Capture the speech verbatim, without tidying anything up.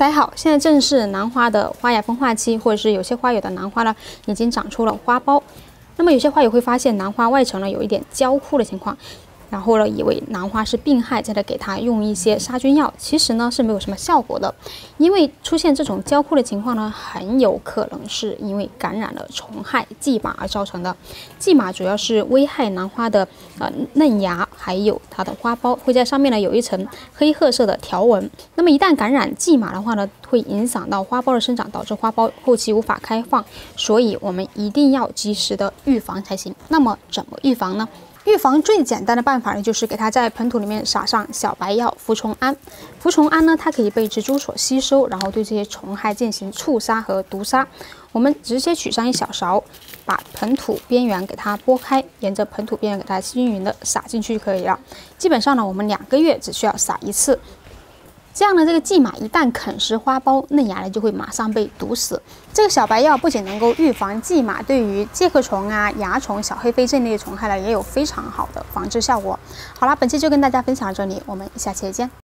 大家好，现在正是兰花的花芽分化期，或者是有些花友的兰花呢已经长出了花苞。那么有些花友会发现兰花外层呢有一点焦枯的情况，然后呢以为兰花是病害，再来给它用一些杀菌药，其实呢是没有什么效果的。因为出现这种焦枯的情况呢，很有可能是因为感染了虫害蓟马而造成的。蓟马主要是危害兰花的呃嫩芽，还有它的花苞，会在上面呢有一层黑褐色的条纹。那么一旦感染蓟马的话呢，会影响到花苞的生长，导致花苞后期无法开放，所以我们一定要及时的预防才行。那么怎么预防呢？预防最简单的办法呢，就是给它在盆土里面撒上小白药伏虫胺。伏虫胺呢，它可以被植株所吸收，然后对这些虫害进行促杀和毒杀。我们直接取上一小勺，把盆土边缘给它拨开，沿着盆土边缘给它均匀的撒进去就可以了。基本上呢，我们两个月只需要撒一次。这样呢，这个蓟马一旦啃食花苞，嫩芽呢就会马上被毒死。这个小白药不仅能够预防蓟马，对于介壳虫啊、蚜虫、小黑飞这类虫害呢，也有非常好的防治效果。好了，本期就跟大家分享到这里，我们下期再见。